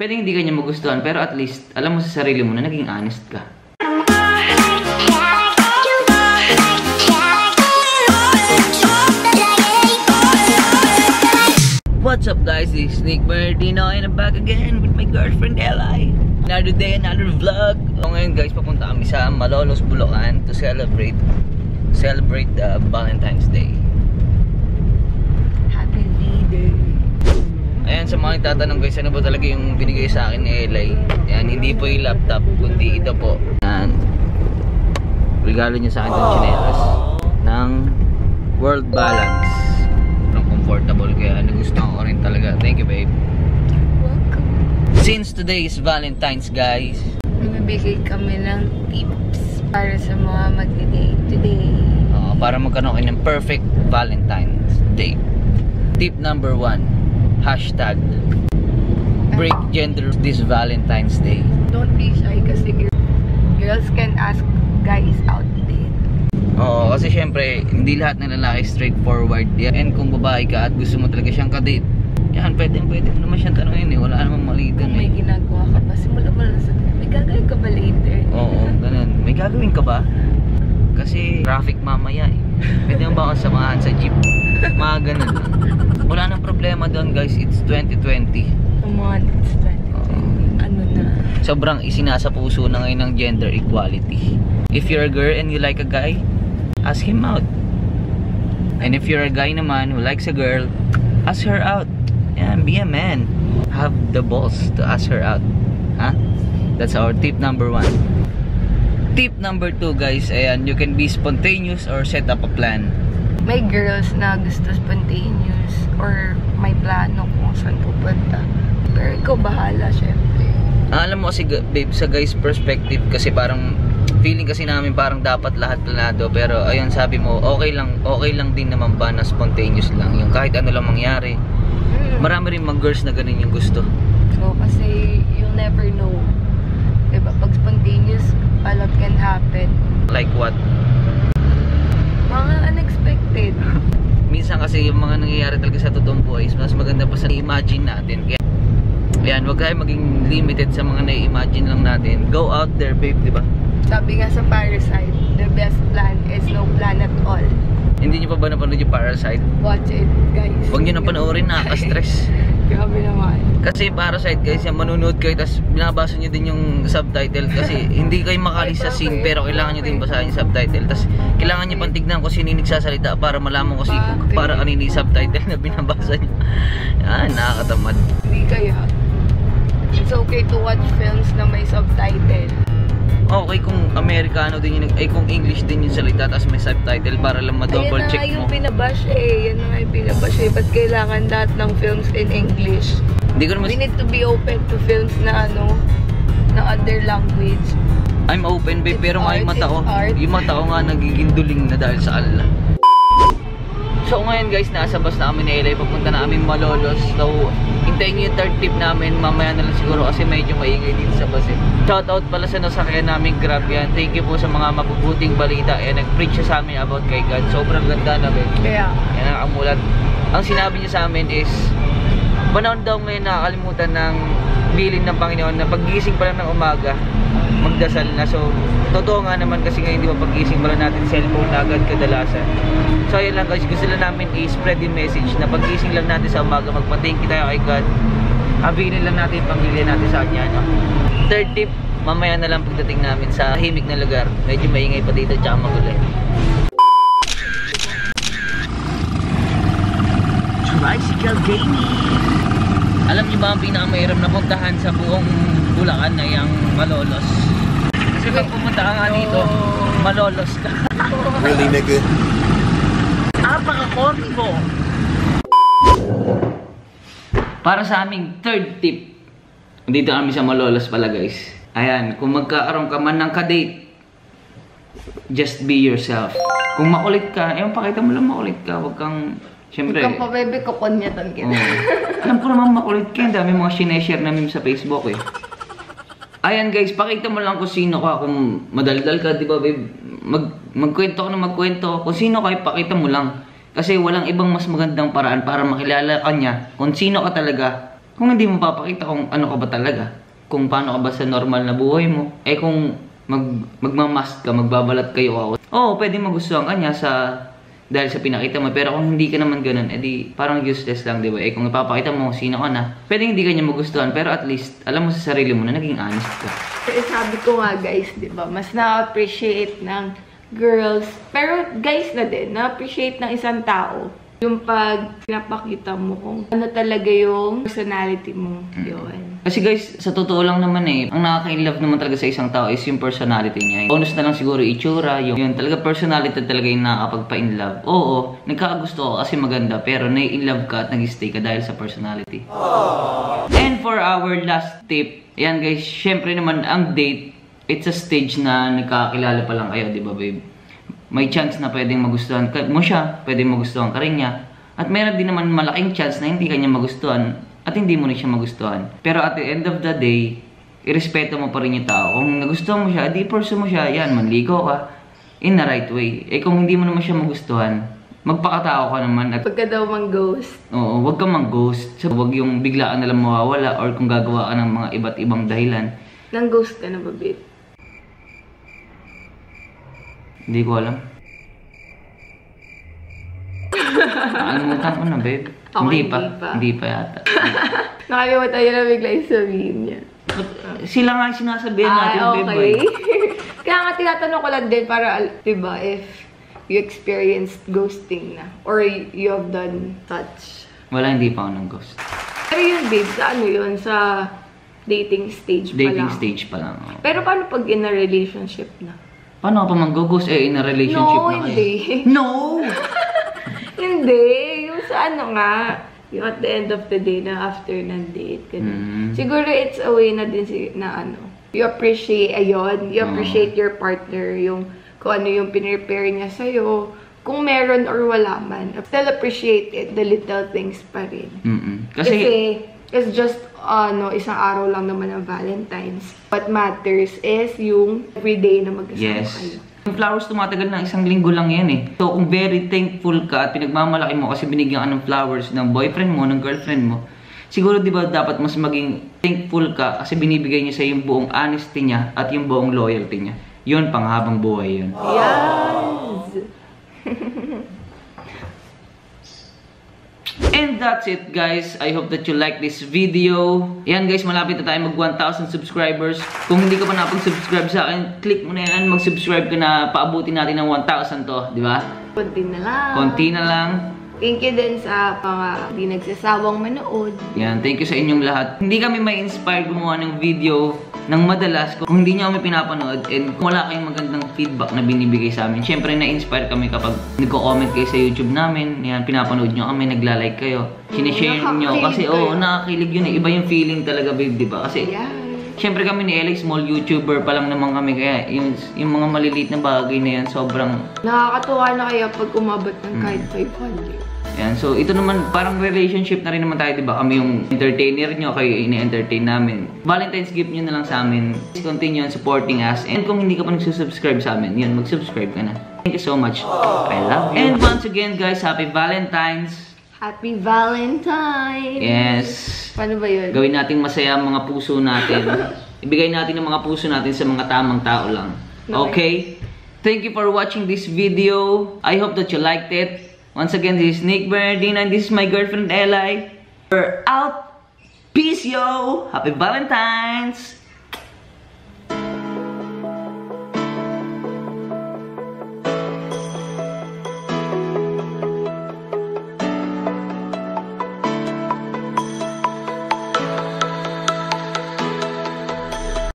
Pwede hindi ka niya magustuhan, pero at least, alam mo sa sarili mo na naging honest ka. What's up guys, this is Nick Bernardino and I'm back again with my girlfriend Eli. Another day, another vlog. So ngayon guys, papunta kami sa Malolos, Bulacan to celebrate the Valentine's Day. Happy V-Day. Ayan, sa mga nagtatanong guys, ano ba talaga yung binigay sa akin ni Eli? Ayan, hindi po yung laptop, kundi ito po. Ayan, regalo niya sa akin itong chinelas ng World Balance. Comfortable, kaya nagustuhan ko rin talaga. Thank you babe. Welcome. Since today is Valentine's guys, Bibigay kami ng tips para sa mga mag-date today. para magkaroon kayo ng perfect Valentine's Day. Tip number 1, hashtag break gender this Valentine's Day. Don't be shy kasi girls can ask guys out to date. Oo, kasi syempre hindi lahat ng lalaki straightforward yan. And kung babae ka at gusto mo talaga siyang kadate, yan, pwede mo naman siyang tanongin eh. Wala namang mali dun Kung may ginagawa ka pa, simula mo lang sa may gagawin ka ba later? Oo, ganun. May gagawin ka ba? Kasi traffic mamaya eh. Pwede mo ba akong samahan sa jeep? Mga ganun lang. Wala nang problema doon guys, it's 2020. Come on, it's 2020. Ano na? Sobrang isinasa puso na ngayon ng gender equality. If you're a girl and you like a guy, ask him out. And if you're a guy naman who likes a girl, ask her out. And be a man. Have the balls to ask her out. Huh? That's our tip number 1. Tip number 2 guys, ayan, you can be spontaneous or set up a plan. May girls na gusto spontaneous or may plano kung saan pupunta. Pero ikaw bahala syempre. Alam mo kasi babe, sa guys perspective kasi parang feeling kasi namin parang dapat lahat planado, pero ayun sabi mo okay lang din naman ba na spontaneous lang yung kahit ano lang mangyari. Marami rin mga girls na ganun yung gusto. So kasi you'll never know, diba? Pag spontaneous, a lot can happen. Like what? Mga unexpected. Minsan kasi yung mga nangyayari talaga sa totoong buhay mas maganda pa sa i-imagine natin. Kaya ayan, wag tayo maging limited sa mga na-imagine lang natin. Go out there babe, diba? Sabi nga sa Parasite, the best plan is no plan at all. Hindi nyo pa ba napanood yung Parasite? Watch it, guys. Huwag nyo na panoorin, nakaka-stress. Grabe naman. Kasi Parasite guys, yung manunood kayo tapos binabasa nyo din yung subtitle kasi hindi kayo makalis sa scene pero kailangan nyo din basahin yung subtitle. Tapos kailangan nyo pang tignan kung sino yung nagsasalita para malaman ko para kanina yung subtitle na binabasa nyo. Ah, nakakatamad. Hindi kaya. It's okay to watch films na may subtitle. Okay kung Amerikano din yung kung English din yung salita tapos may subtitle para lang ma-double check mo. Yan na nga yung pinabash eh. Yan na nga yung pinabash eh. Ba't kailangan lahat ng films in English? Hindi ko naman... We need to be open to films na ano, na other language. I'm open babe, pero nga yung mata ko nga nagiging duling na dahil sa Allah. So ngayon guys, nasa bus na kami ni Eli, papunta na kami Malolos. So hintayin nyo yung third tip namin, mamaya na lang siguro kasi medyo maingay dito sa bus eh. Shoutout pala sa nasakyan namin Grab yan. Thank you po sa mga mabubuting balita. Nag-preach siya sa amin about kay God. Sobrang ganda na babe. Kaya yan ang amulat. Ang sinabi niya sa amin is panahon daw ngayon nakakalimutan ng bilin ng Panginoon na paggising pa lang ng umaga magdasal na. So totoo nga naman kasi ngayon di ba paggising pa lang natin cellphone na agad kadalasan. So ayun lang guys, gusto lang namin i-spread yung message na paggising lang natin sa umaga magpa-thank you tayo kay God. Abilin lang natin yung pamilya natin sa kanya, no? Third tip, mamaya na lang pagdating namin sa himig na lugar. Medyo maingay pa dito tsaka magulo. Tricycle gaming. Alam niyo ba ang pinakamahirap na puntahan sa buong Bulacan na yung Malolos? Kasi pag pumunta ka nga dito, Malolos ka. Really nigga? Apaka-corny mo. Para sa aming third tip, dito kami sa Malolos pala guys. Ayan, kung magkakaroon ka man ng kadate, just be yourself. Kung makulit ka, pakita mo lang makulit ka. Huwag kang, syempre. Huwag kang pabebe, kukunyatan kita. Alam ko naman makulit ka. Dami mga sineshare namin sa Facebook eh. Ayan guys, pakita mo lang kung sino ka. Kung madaldal ka, di ba babe? Magkwento ka na magkwento. Kung sino ka, ipakita mo lang. Kasi walang ibang mas magandang paraan para makilala ka niya kung sino ka talaga Kung hindi mo papakita kung ano ka ba talaga, kung paano ka ba sa normal na buhay mo, eh kung magmamask ka, magbabalat kayo ako. Oo, pwede magustuhan ka niya dahil sa pinakita mo, pero kung hindi ka naman ganun, edi parang useless lang, di ba? Eh kung ipapakita mo sino ka na, pwede hindi ka niya magustuhan, pero at least alam mo sa sarili mo na naging honest ka. Sabi ko nga guys, di ba, mas na-appreciate ng girls, pero guys na din, na-appreciate ng isang tao yung pag pinapakita mo kung ano talaga yung personality mo. Yun. Kasi guys, sa totoo lang naman ang nakaka-inlove naman talaga sa isang tao is yung personality niya. Bonus na lang siguro itsura, yung talaga personality talaga yung nakakapagpa-inlove. Oo, nagkakagusto ko kasi maganda, pero nai-inlove ka at nag-stay ka dahil sa personality. And for our last tip, yan guys, syempre naman ang date, it's a stage na nagkakakilala pa lang kayo, di ba babe? May chance na pwedeng magustuhan mo siya, pwedeng magustuhan ka rin niya. At meron din naman malaking chance na hindi ka niya magustuhan at hindi mo rin siya magustuhan. Pero at the end of the day, irespeto mo pa rin yung tao. Kung nagustuhan mo siya, di pursue mo siya, yan, manligaw ka in the right way. Eh kung hindi mo naman siya magustuhan, magpakatao ka naman. At Huwag ka daw mang-ghost. oo, huwag ka mang-ghost. So, huwag yung biglaan na lang mawawala or kung gagawa ka ng mga iba't ibang dahilan. Nang-ghost ka na ba, babe? Hindi ko alam. Nakalimutan ko na, babe. Ako, Hindi hindi pa yata. Nakalimutan yun na bigla yung sabihin niya. Sila nga yung sinasabihan natin, babe. Okay. Kaya nga tinatanong ko lang din para, diba, if you experienced ghosting na or you have done such. Wala, hindi pa ako ng ghost. Pero yun, babe, sa ano yun? Sa dating stage pa lang. Dating stage pa lang. Oh. Pero paano pag in a relationship na? Paano ka pa mag-ghost in a relationship No, na kayo? hindi. No! Hindi. Yung sa ano nga, yung at the end of the day na after ng date. Siguro it's a way na din na ano, you appreciate, ayun, you appreciate your partner, yung kung ano yung pinrepare niya sa'yo, kung meron or wala man. Still appreciate it, the little things pa rin. Kasi it's just, isang araw lang naman ng Valentine's. What matters is yung everyday na magkasama kayo. Yung flowers tumatagal ng isang linggo lang yan eh. So kung very thankful ka at pinagmamalaki mo kasi binigyan ka ng flowers ng boyfriend mo, ng girlfriend mo, siguro di ba dapat mas maging thankful ka kasi binibigay niya sa yung buong honesty niya at yung buong loyalty niya. Yun, panghabang buhay yun. Yes! And that's it guys. I hope that you like this video. Yan guys, malapit na tayo mag 1,000 subscribers. Kung hindi ka pa napag-subscribe sa akin, click mo na yan. Mag-subscribe ka na, paabutin natin ng 1,000 to, di ba? Konti na lang. Konti na lang. Thank you din sa mga di nagsasawang manood. Yan, thank you sa inyong lahat. Hindi kami may inspire gumawa ng video ng madalas kung hindi nyo kami pinapanood and kung wala kayong magandang feedback na binibigay sa amin. Siyempre, na-inspire kami kapag nagko-comment kayo sa YouTube namin. Yan, pinapanood nyo kami, nagla-like kayo. Sinishare nyo kasi, nakakilig yun eh. Iba yung feeling talaga, babe, diba? Kasi, siyempre kami ni Alex, small YouTuber pa lang naman kami. Kaya, yung mga maliliit na bagay na yan, sobrang nakakatuwa na kaya pag umabot ng kahit 500. Yan, so ito naman, parang relationship na rin naman tayo, diba? Kami yung entertainer nyo, kayo ini-entertain namin. Valentine's gift nyo na lang sa amin. Please continue on supporting us. And kung hindi ka pa nagsusubscribe sa amin, yun, mag-subscribe ka na. Thank you so much. I love you. And once again, guys, happy Valentine's. Happy Valentine's! Yes. Paano ba yun? Gawin nating masaya ang mga puso natin. Ibigay natin ang mga puso natin sa mga tamang tao lang. Okay? Thank you for watching this video. I hope that you liked it. Once again, this is Nick Bernardino and this is my girlfriend Eli. We're out. Peace, yo. Happy Valentine's.